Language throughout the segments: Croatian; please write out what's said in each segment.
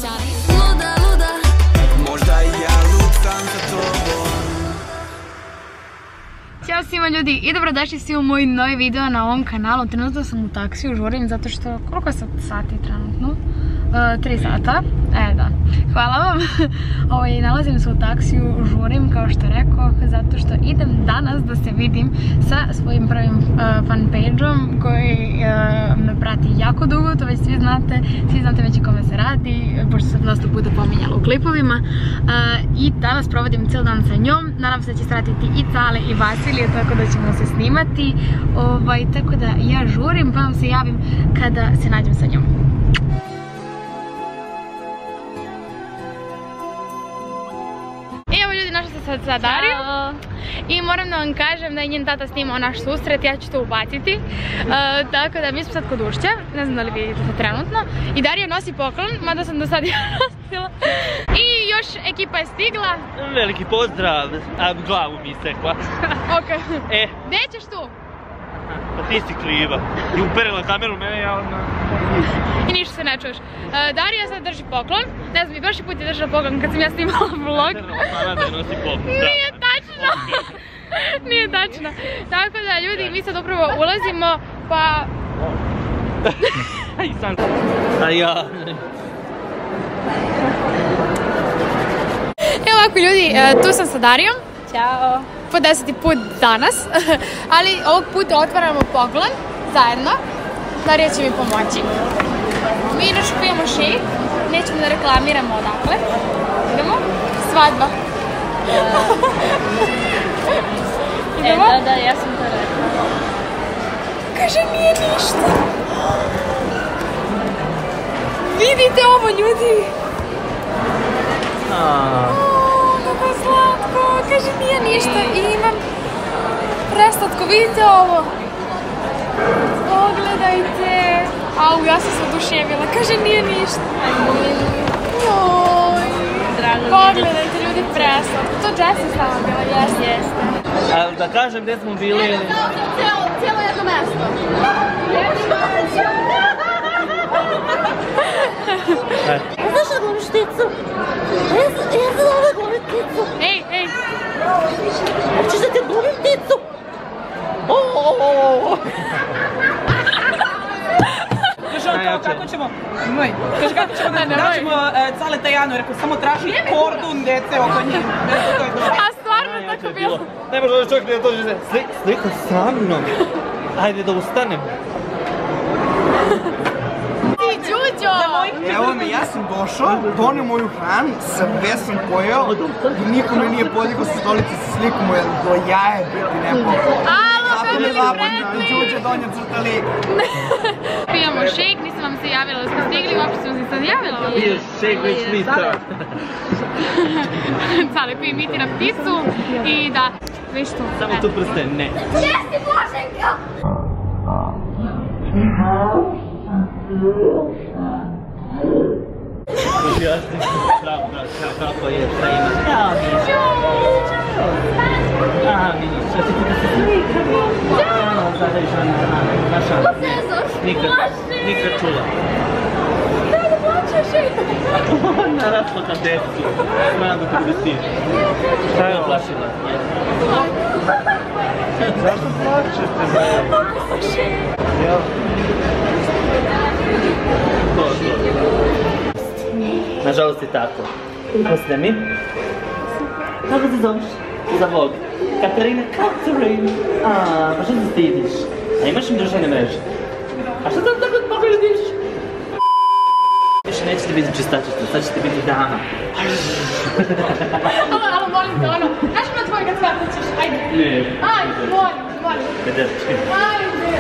šalim. Luda, luda, možda i ja lutam za tobom. Ćao svima ljudi i dobrodošli svi u moj novi video na ovom kanalu. Trenutno sam u taksiju, žurim zato što, koliko je sati trenutno? 3 sata, da, hvala vam. Nalazim se u taksiju, žurim kao što rekao, zato što idem danas da se vidim sa svojim prvim fanpage-om koji me prati jako dugo, to već svi znate već o kome se radi, pošto sam dosta puta pominjala u klipovima. I danas provodim cijel dan sa njom, nadam se da će pratiti i Cale i Vasilije, tako da ćemo se snimati. Tako da ja žurim, pa vam se javim kada se nađem sa njom. Sa Dariju i moram da vam kažem da je njen tata snimao naš susret, ja ću to ubaciti, tako da mi smo sad kod ušća, ne znam da li vidite to trenutno, i Darija nosi poklon, mada sam do sad ja nosila, i još ekipa je stigla. Veliki pozdrav, a glavu mi isekla. Ok, gdje ćeš tu? Pa ti si kriva, i uperila kameru mene, ja odmah... I ništa se ne čuješ. Darija sad drži poklon, ne znam, i prošli put je držala poklon kad sam ja snimala vlog. Nije tačno! Nije tačno. Tako da ljudi, mi sad upravo ulazimo, pa... I sam... A ja... Evo ovako ljudi, tu sam sa Darijom. Ćao. Po 10. put danas, ali ovog puta otvaramo poklon zajedno. Darija će mi pomoći. Mi inače pijemo šejk, nećemo da reklamiramo odakle. Idemo? Svadba. Idemo? Da, ja sam to rekla. Kaže, nije ništa. Vidite ovo, ljudi. Kako slatko. Kaže, nije ništa. I imam preslatko. Vidite ovo. Pogledajte. Au, ja sam se oduševila. Kaže, nije ništa. Joj. Pogledajte, ljudi, preslatko. To Jessie s nama bila, jeste. A da kažem gdje smo bili ili... Cijelo jedno mesto. Znaš da glumiš pticu? Ja sam ovdje glumim pticu. Ej. Hoćeš da ti glumim pticu? Kaže kako ćemo, da tražimo Caleta Janu, rekao samo traži kordun dece oko njih. A stvarno tako bilo? Ne može da čovjek ne dođe da slika sa mnom. Ajde da ustanem. Ti, Đuđo! Evo mi, ja sam došao, donio moju hranu, sve sam pojeo i niko me nije podigao sa stolice sa slikom, jer do jaje biti ne mogu. Alo, family friendly! Đuđe donio crta lik. Pijamo šejk, nisam vam se javila da smo stigli, uopšte sam se sad javila. Piješ šejk već litra. Cale, pije miti na pticu i da, viš tu. Samo tu prste, ne. Jesi, Boženka! Objasni pravda kako je, šta ima. Ja, Miša. Aha, Miša, ti da se slikamo. Sada je žena, naša. Nikad čula. Da plačeš? Ona rasla na decu. Znam da te prestiš. Šta je oplašila? Zašto plačete? Ja. Nažalost je tako. Poslije mi? Kako se zoveš? Za Bog. Katarina Catherine. Pa što se stidiš? A imaš im društvene mreže? A što tam tako pogledaš? Više nećete biti čistačica, sad ćete biti dama. Alo, molim te, ono, kaži me tvoj kad svatnićeš, ajde. Ne. Ajde, molim. Pederčki. Ajde.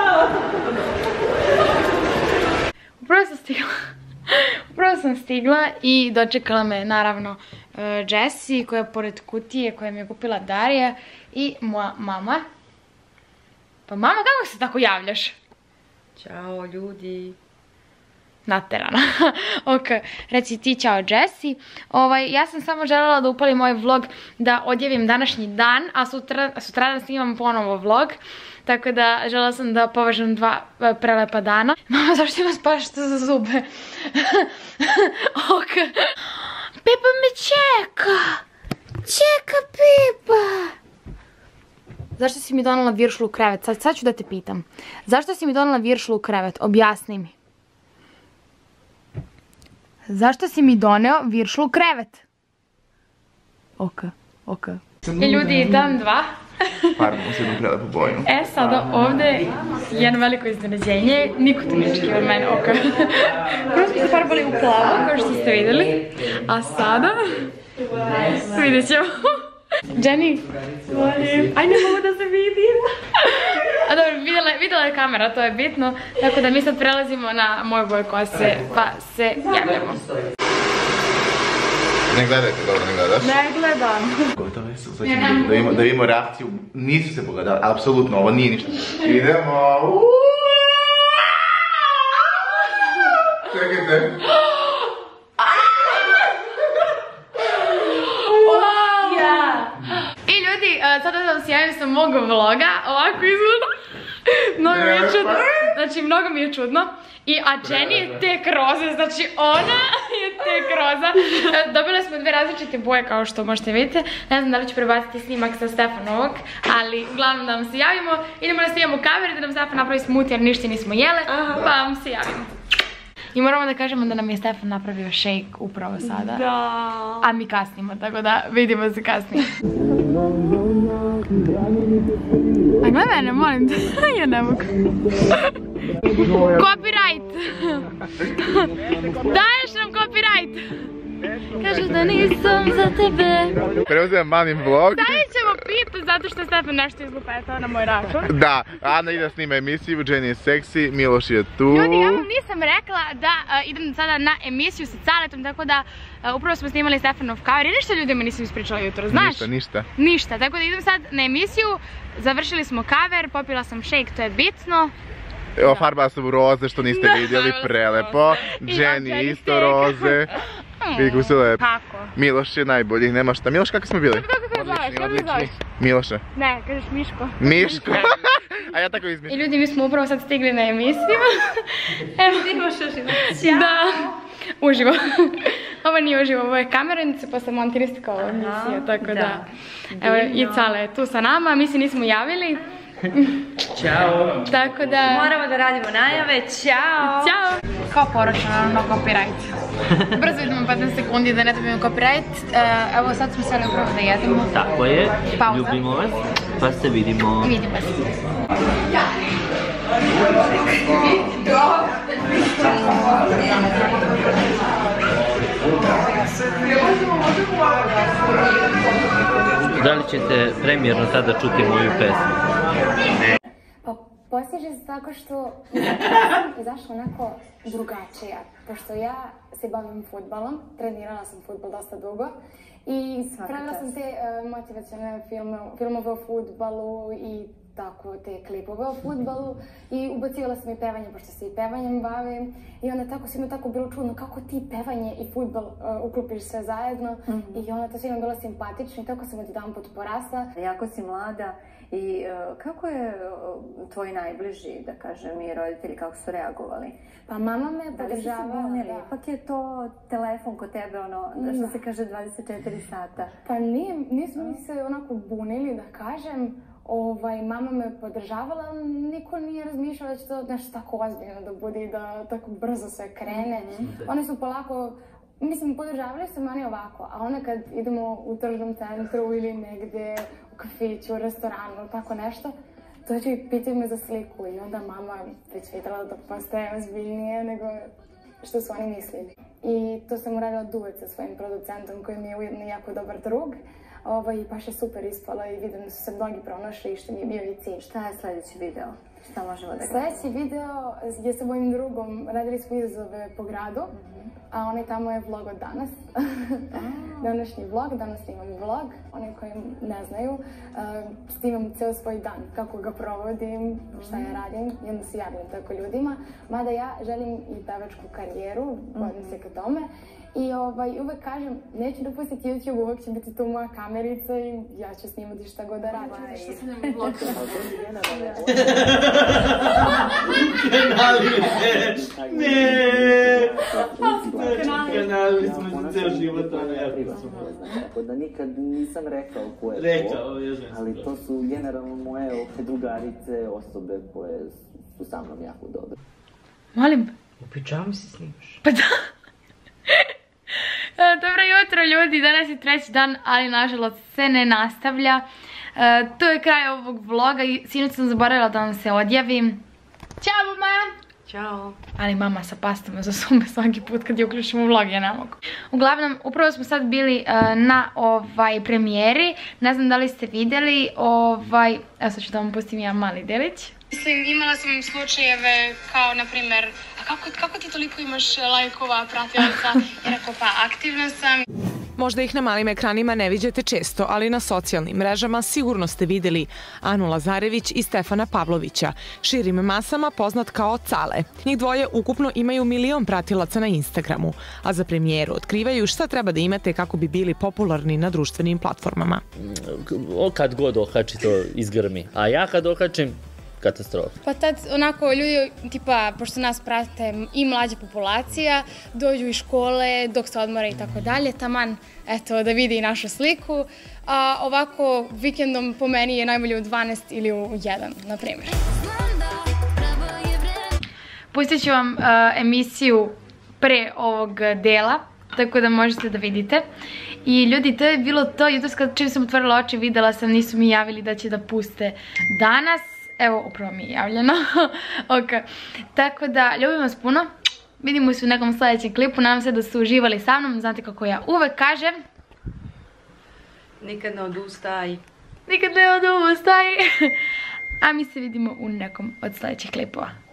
Upravo sam stigla i dočekala me naravno Jessie koja je pored kutije koje mi je kupila Darija i moja mama. Pa mama, kako se tako javljaš? Ćao ljudi. Naterana. Ok, reci ti čao Jessie. Ja sam samo željela da upalim ovaj vlog da odjavim današnji dan, a sutradan snimam ponovo vlog. tako da žela sam da povežem 2 prelepa dana. Mama, zašto ima spašta za zube? Ok. Pepa me čeka. Čeka Pepa. Zašto si mi donela viršlu u krevet? Sad ću da te pitam. Zašto si mi donela viršlu u krevet? Objasni mi. Zašto si mi doneo viršlu u krevet? Ok. I ljudi, dan 2. Farbamo se jednu prelepu boju. Sada ovdje jedno veliko iznenađenje. Niko tu ne očekivao od mene oka. Prvo smo se farbali u plavo, kao što ste vidjeli. A sada vidjet ćemo. Jenny, aj ne mogu da se vidim. A dobro, vidjela je kamera, to je bitno. Tako da mi sad prelazimo na moju boju kose, pa se javljamo. Ne gledajte, dobro ne gledaš? Ne gledam. Gotove su, sad ćemo da vidimo reakciju. Nisu se pogledali, apsolutno, ovo nije ništa. Idemo! Čekajte. I ljudi, sada da vam se javim sa mog vloga, ovako izgleda. Mnogo mi je čudno. Znači, mnogo mi je čudno. A Jenny je tek roza, znači ona je tek roza. Dobile smo 2 različite boje kao što možete vidjeti. Ne znam da li ću prebaciti snimak sa Stefanovog, ali uglavnom da vam se javimo. Idemo da snimamo kameru da nam Stefan napravi smoothie jer ništa nismo jele, pa vam se javimo. I moramo da kažemo da nam je Stefan napravio shake upravo sada. Da. A mi kasnimo, tako da vidimo se kasnije. A gledaj mene, molim te. Ja ne mogu. Copyright! Daješ nam copyright! Kažu da nisam za tebe. Preuzimam mamin vlog. Stavit ćemo pip zato što Stefan nešto izlupetao na moj račun. Da, Ana ide snima emisiju, Jenny je seksi, Miloš je tu. Ljudi, ja vam nisam rekla da idem sada na emisiju sa Caletom, tako da upravo smo snimali Stefanov cover i ništa ljudima nisam ispričala jutro, znaš? Ništa, tako da idem sad na emisiju, završili smo cover, popila sam shake, to je bitno. Evo, farbala sam u roze što niste vidjeli, prelepo. Jenny isto roze. Vidi kako se lepo. Kako? Miloš je najbolji, nema šta. Miloš, kako smo bili? Kako se zoveš? Miloše. Ne, kažeš Miško. Miško? A ja tako izmišljam. I ljudi, mi smo upravo sad stigli na emisiju. Evo. Imaš uživo. Da. Uživo. Ovo nije uživo, ovo je kameranica pa sam montiristika emisija, tako da. Evo, i Cale je tu sa nama, mi se nismo javili. Ćao. Tako da... Moramo da radimo najave, čao! Ćao! Kao poručno, naravno, copyright. Brzo idemo 15 sekundi da ne dobijemo copyright. Evo sad smo sve upravo da jedemo. Tako je, Pauza. ljubimo vas, pa se vidimo. Vidimo se. Da li ćete premijerno sada čuti moju pesmu? Pa postiže se tako što sam izašla onako drugačija. Pošto ja se bavim fudbalom, trenirala sam fudbal dosta dugo i pravila sam te motivacione filmove o fudbalu i tako te klipove o fudbalu i ubacivala sam i pevanje, pošto se i pevanjem bavim i onda tako svima tako bilo čudno kako ti pevanje i fudbal uklopiš sve zajedno i onda to svima bilo simpatično i tako sam odjedanput porasla. Jako si mlada i kako je tvoji najbliži, da kažem, i roditelji, kako su reagovali? Pa mama me podržavala. Da li si se bunili? Ipak je to telefon kod tebe, ono, što se kaže 24 sata. Pa nisu mi se onako bunili, da kažem. Mama me podržavala, niko nije razmišljao da će to nešto tako ozbiljno da bude i da tako brzo sve krene. Oni su polako, mislim, podržavali su me oni ovako, a onda kad idemo u tržnom centru ili negdje u kafiću, u restoranu, tako nešto, dođu i pitaju me za sliku i onda mama već vidjela da postaje ozbiljnije nego što su oni mislili. I to sam uradila duet sa svojim producentom koji mi je ujedno jako dobar drug. I baš je super ispalo i vidim da su se mnogi pronašli i što mi je bio i cilj. Šta je sljedeći video? Šta možemo da gledamo? Sljedeći video je sa mojim drugom, radili smo izazove po gradu, a onaj tamo je vlog od danas. Današnji vlog, danas imam vlog, oni koji ne znaju, snimam ceo svoj dan, kako ga provodim, šta ja radim i onda se javljam tako ljudima. Mada ja želim i pevačku karijeru, vodim se ka tome I uvek kažem, neću da pustiti YouTube, uvek će biti tu moja kamerica i ja ću snimati šta god da radim. Što se nema vlog? Kanali smo za ceo život, tako da nikad nisam rekao ko je to, ali to su generalno moje drugarice, osobe koje su sa mnom jako dobre. Molim? U pidžami se snimaš? Pa da. Dobro jutro ljudi, danas je treći dan, ali nažalost se ne nastavlja. To je kraj ovog vloga i sinoć sam zaboravila da vam se odjavim. Ćao mama! Ćao. Ali mama sa pastom za sume svaki put kad je uključimo vlog, ja ne mogu. Uglavnom, upravo smo sad bili na premijeri. Ne znam da li ste vidjeli, evo sad ću da vam pustim jedan mali delić. Mislim, imala sam slučajeve kao, na primjer, kako ti toliko imaš lajkova, pratilaca? Jer ako pa aktivna sam. Možda ih na malim ekranima ne viđete često, ali na socijalnim mrežama sigurno ste vidjeli Anu Lazarević i Stefana Pavlovića, širim masama poznat kao Cale. Njih dvoje ukupno imaju 1 milion pratilaca na Instagramu, a za premijeru otkrivaju šta treba da imate kako bi bili popularni na društvenim platformama. Kad god okači to izgrmi, a ja kad okačim, katastrofa. Pa tad onako ljudi, tipa, pošto nas prate i mlađa populacija, dođu iz škole, dok se odmora i tako dalje, taman, eto, da vidi i našu sliku. A ovako, vikendom po meni je najbolje u 12 ili u 1, na primjer. Pustit ću vam emisiju pre ovog dela, tako da možete da vidite. I ljudi, to je bilo to, jutros kad čim sam otvorila oči videla sam, nisu mi javili da će da puste danas. Evo, upravo mi je javljeno. Tako da, ljubim vas puno. Vidimo se u nekom sljedećem klipu. Nadam se da ste uživali sa mnom. Znate kako ja uvek kažem. Nikad ne odustaj. Nikad ne odustaj. A mi se vidimo u nekom od sljedećih klipova.